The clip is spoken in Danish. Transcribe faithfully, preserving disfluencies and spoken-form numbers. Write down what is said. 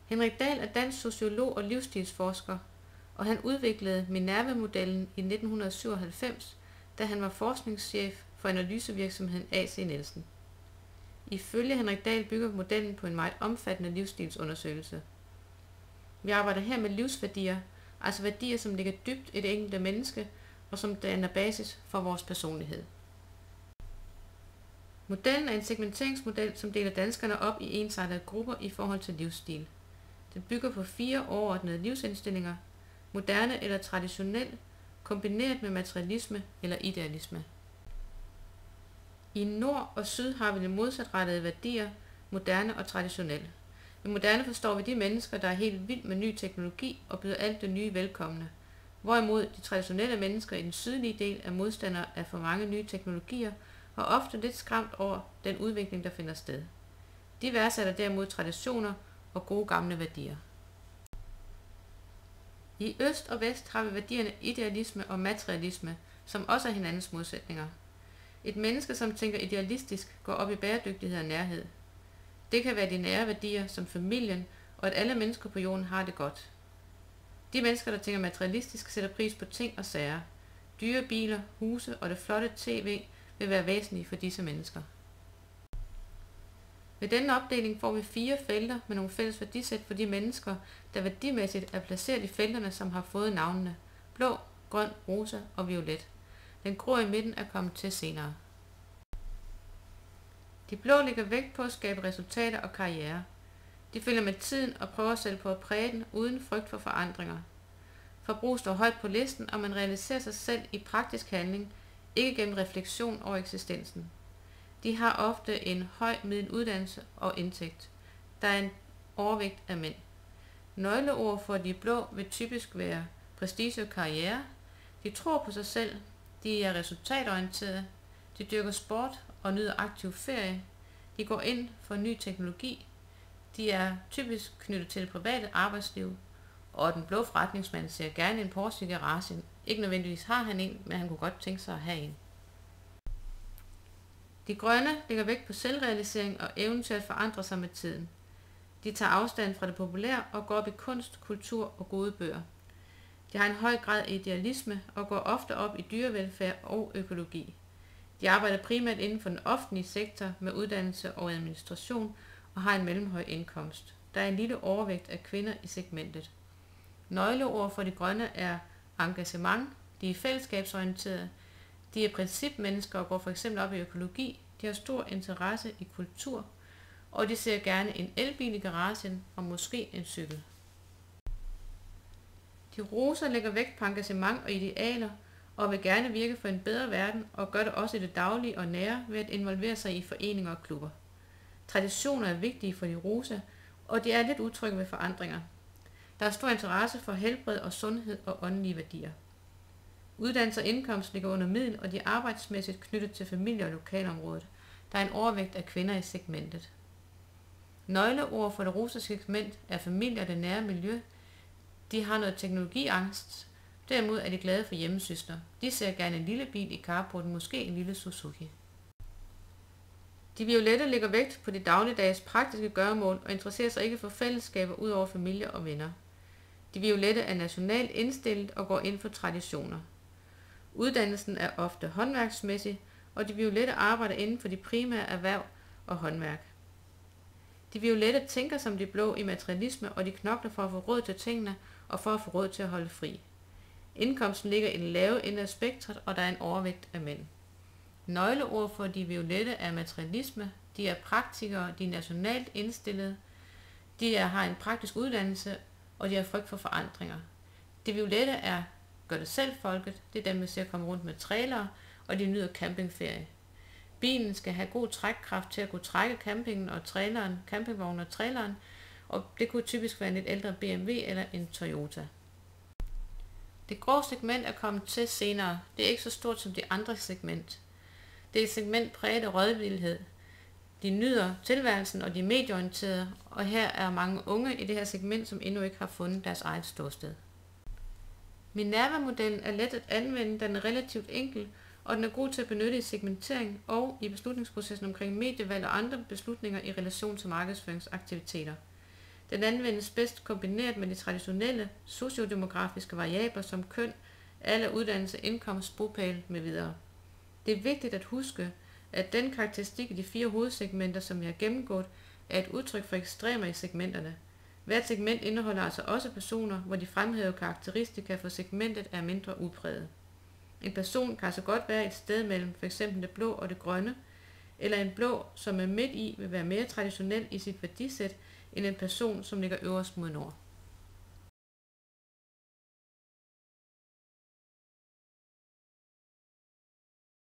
Henrik Dahl er dansk sociolog og livsstilsforsker, og han udviklede Minerva-modellen i nitten syvoghalvfems, da han var forskningschef for analysevirksomheden A C Nielsen. Ifølge Henrik Dahl bygger modellen på en meget omfattende livsstilsundersøgelse. Vi arbejder her med livsværdier, altså værdier, som ligger dybt i det enkelte menneske, og som danner basis for vores personlighed. Modellen er en segmenteringsmodel, som deler danskerne op i ensartede grupper i forhold til livsstil. Den bygger på fire overordnede livsindstillinger: moderne eller traditionel, kombineret med materialisme eller idealisme. I nord og syd har vi de modsatrettede værdier, moderne og traditionel. Med moderne forstår vi de mennesker, der er helt vild med ny teknologi og byder alt det nye velkomne, hvorimod de traditionelle mennesker i den sydlige del er modstandere af for mange nye teknologier og ofte lidt skræmt over den udvikling, der finder sted. De værdsætter derimod traditioner og gode gamle værdier. I øst og vest har vi værdierne idealisme og materialisme, som også er hinandens modsætninger. Et menneske, som tænker idealistisk, går op i bæredygtighed og nærhed. Det kan være de nære værdier som familien og at alle mennesker på jorden har det godt. De mennesker, der tænker materialistisk, sætter pris på ting og sager. Dyre biler, huse og det flotte tv vil være væsentlige for disse mennesker. Ved denne opdeling får vi fire felter med nogle fælles værdisæt for de mennesker, der værdimæssigt er placeret i felterne, som har fået navnene blå, grøn, rosa og violet. Den grå i midten er kommet til senere. De blå lægger vægt på at skabe resultater og karriere. De følger med tiden og prøver selv på at præge den uden frygt for forandringer. Forbrug står højt på listen, og man realiserer sig selv i praktisk handling, ikke gennem refleksion over eksistensen. De har ofte en høj middeluddannelse og indtægt. Der er en overvægt af mænd. Nøgleord for de blå vil typisk være prestige og karriere. De tror på sig selv. De er resultatorienterede. De dyrker sport og nyder aktiv ferie. De går ind for ny teknologi. De er typisk knyttet til det private arbejdsliv. Og den blå forretningsmand ser gerne en Porsche i garagen. Ikke nødvendigvis har han en, men han kunne godt tænke sig at have en. De grønne lægger vægt på selvrealisering og evnen til at forandre sig med tiden. De tager afstand fra det populære og går op i kunst, kultur og gode bøger. De har en høj grad af idealisme og går ofte op i dyrevelfærd og økologi. De arbejder primært inden for den offentlige sektor med uddannelse og administration og har en mellemhøj indkomst. Der er en lille overvægt af kvinder i segmentet. Nøgleord for de grønne er engagement. De er fællesskabsorienterede. De er principmennesker og går for eksempel op i økologi. De har stor interesse i kultur, og de ser gerne en elbil i garagen og måske en cykel. De rosa lægger vægt på engagement og idealer og vil gerne virke for en bedre verden og gør det også i det daglige og nære ved at involvere sig i foreninger og klubber. Traditioner er vigtige for de rosa, og de er lidt utrygge ved forandringer. Der er stor interesse for helbred og sundhed og åndelige værdier. Uddannelse og indkomst ligger under middel, og de er arbejdsmæssigt knyttet til familie- og lokalområdet. Der er en overvægt af kvinder i segmentet. Nøgleord for det rosa segment er familie og det nære miljø. De har noget teknologiangst. Derimod er de glade for hjemmesysler. De ser gerne en lille bil i carporten, måske en lille Suzuki. De violette lægger vægt på de dagligdags praktiske gøremål og interesserer sig ikke for fællesskaber ud over familie og venner. De violette er nationalt indstillet og går ind for traditioner. Uddannelsen er ofte håndværksmæssig, og de violette arbejder inden for de primære erhverv og håndværk. De violette tænker som de blå i materialisme, og de knokler for at få råd til tingene og for at få råd til at holde fri. Indkomsten ligger i den lave ende af spektret, og der er en overvægt af mænd. Nøgleord for de violette er materialisme. De er praktikere, de er nationalt indstillede, de er, har en praktisk uddannelse, og de har frygt for forandringer. De violette er gør det selv folket, det er dem, vi ser komme rundt med trailere, og de nyder campingferie. Bilen skal have god trækkraft til at kunne trække campingen og traileren, campingvognen og traileren, og det kunne typisk være en lidt ældre B M W eller en Toyota. Det grå segment er kommet til senere. Det er ikke så stort som de andre segment. Det er et segment præget af rådvildhed. De nyder tilværelsen, og de er medieorienterede, og her er mange unge i det her segment, som endnu ikke har fundet deres eget ståsted. Minerva-modellen er let at anvende, den er relativt enkel, og den er god til at benytte i segmentering og i beslutningsprocessen omkring medievalg og andre beslutninger i relation til markedsføringsaktiviteter. Den anvendes bedst kombineret med de traditionelle sociodemografiske variabler som køn, alder, uddannelse, indkomst, bopæl med videre. Det er vigtigt at huske, at den karakteristik i de fire hovedsegmenter, som vi har gennemgået, er et udtryk for ekstremer i segmenterne. Hvert segment indeholder altså også personer, hvor de fremhævede karakteristika for segmentet er mindre udpræget. En person kan altså godt være et sted mellem f.eks. det blå og det grønne, eller en blå, som er midt i, vil være mere traditionel i sit værdisæt, end en person, som ligger øverst mod nord.